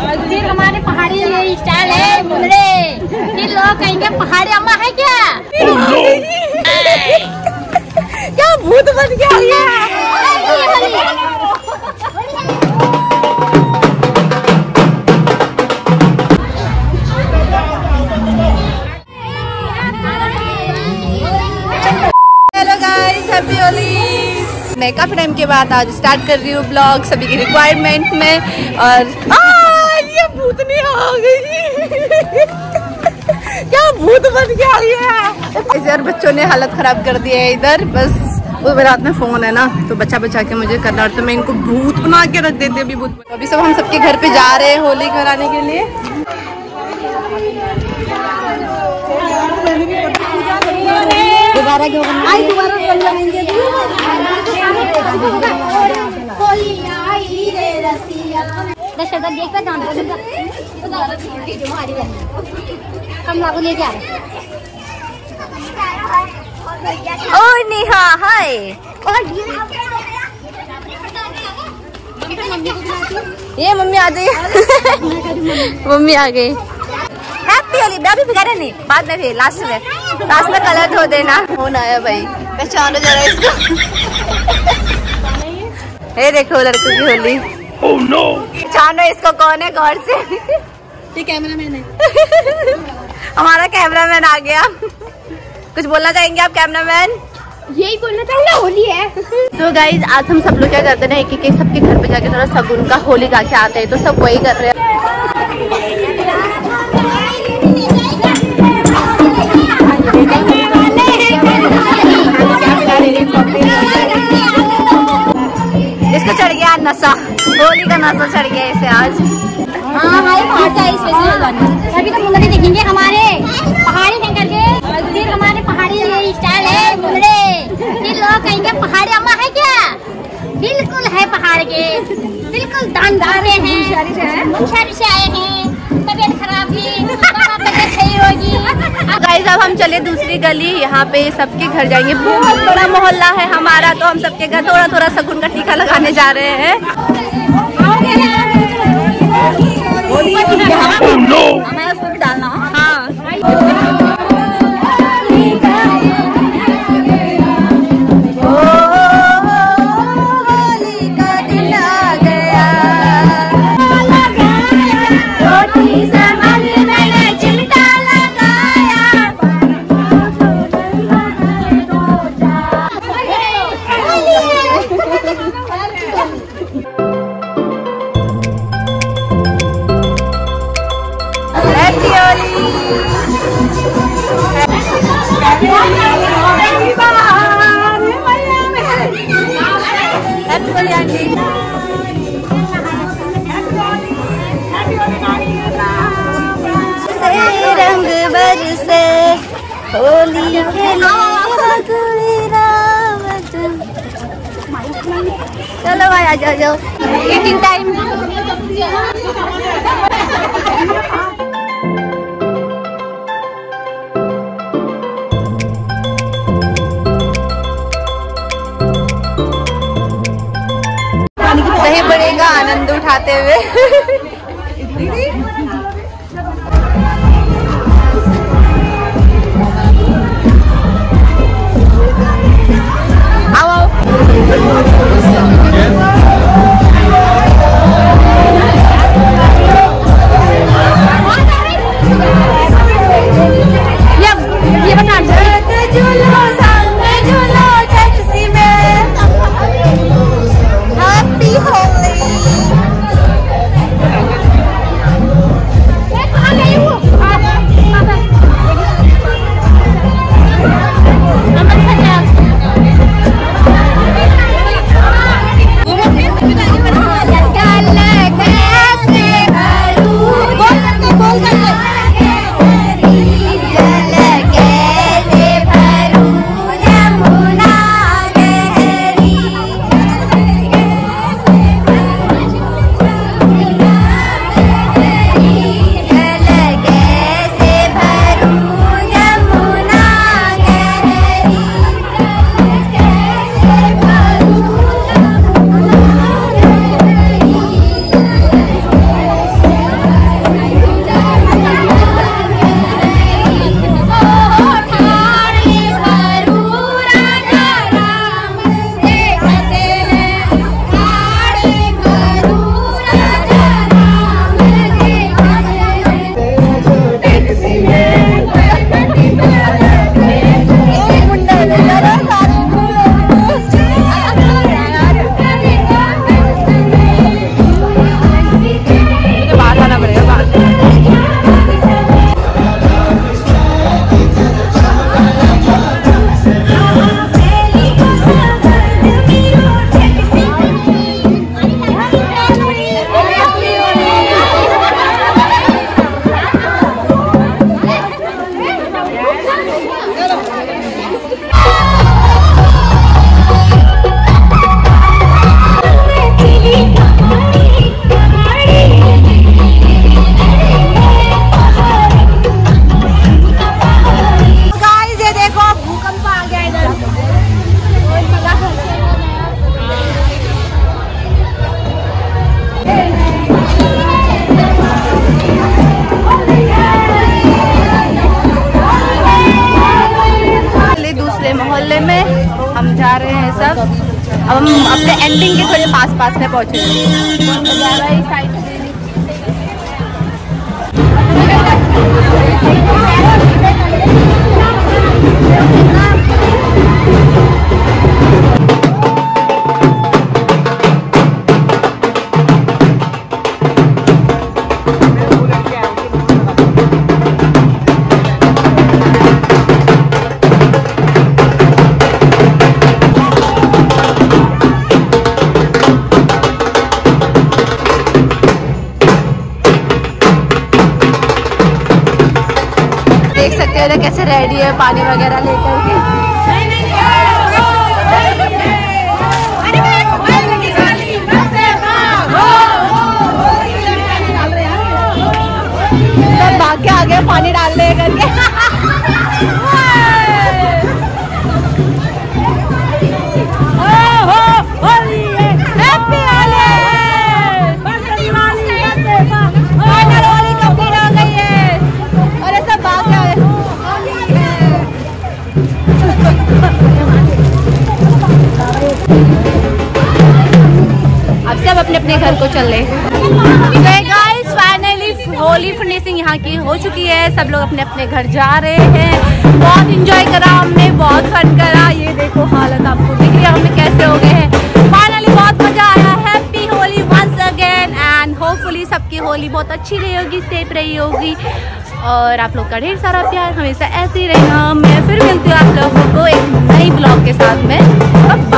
फिर हमारे पहाड़ी ये स्टाइल है मुंडरे, फिर लोग कहेंगे पहाड़ी अम्मा है क्या? क्या भूत बन गया ये? Hello guys, happy Holi. मैं काफी टाइम के बाद आज स्टार्ट कर रही हूँ ब्लॉग सभी की रिक्वायरमेंट में। और ये भूतनी आ गई। क्या भूत बन गया ये? यार बच्चों ने हालत खराब कर दी है इधर। बस वो मेरे हाथ में फोन है ना, तो बचा बचा के मुझे करना, और तो मैं इनको भूत बना के रख देती हूँ। अभी भूत अभी सब हम सबके घर पे जा रहे हैं होली कराने के लिए। हम लागू लेके आ रहे। ओ नेहा हाय। ये मम्मी आ गई। मम्मी आ गई। हैप्पी होली। अभी भिगा नहीं, बाद में भी लास्ट में कलर धो देना। फोन आया भाई, पहचानो जरा इसको। ये देखो लड़कों की होली। oh, no. पहचानो इसको कौन है गौर से। ये कैमरामैन है। हमारा कैमरामैन आ गया। कुछ बोलना चाहेंगे आप कैमरामैन? यही बोलना चाहिए, होली है। तो गाइज आज हम सब लोग क्या करते हैं, एक सबके घर पे जाके थोड़ा सगुन का होली गा के आते हैं, तो सब वही कर रहे हैं। इसको चढ़ गया नशा, होली का नशा चढ़ गया इसे आज। हाँ हमारे अभी तो मुंडरे देखेंगे हमारे पहाड़ी नहीं करके, फिर हमारे पहाड़ी ये स्टाइल है मुंडरे, फिर लोग कहेंगे पहाड़ी अम्मा है क्या? बिल्कुल है पहाड़ के, बिल्कुल दानदार हैं, मुंशारी से आए हैं, तबीयत खराब थी, तबीयत सही होगी। गाइस अब हम चले दूसरी गली, यहाँ पे सबके घर जाएंगे। बहुत बड़ा मोहल्ला है हमारा, तो हम सबके घर थोड़ा थोड़ा सगुन का टीका लगाने जा रहे हैं। oh, no. हमें उसको भी डालना। हाँ रंग बरसे होली खेलो चलो भाई आ जाओ। Eating time. कहीं पड़ेगा आनंद उठाते हुए। अब हम अपने एंडिंग के थोड़े पास में पहुँचे। देख सकते हो कैसे रेडी है पानी वगैरह लेकर के। सब भाग के आ गए पानी डालने करके। अब सब अपने अपने घर को चल रहे। गाइस फाइनली होली फिनिशिंग यहाँ की हो चुकी है। सब लोग अपने अपने घर जा रहे हैं। बहुत इंजॉय करा हमने, बहुत फन करा। ये देखो हालत आपको दिख रही है हमने कैसे हो गए हैं। फाइनली बहुत मजा आया। Happy Holi once again and hopefully सबकी होली बहुत अच्छी रही होगी, सेफ रही होगी और आप लोग का ढेर सारा प्यार हमेशा ऐसे ही रहेगा। मैं फिर मिलती हूँ आप लोगों को एक नई ब्लॉग के साथ में।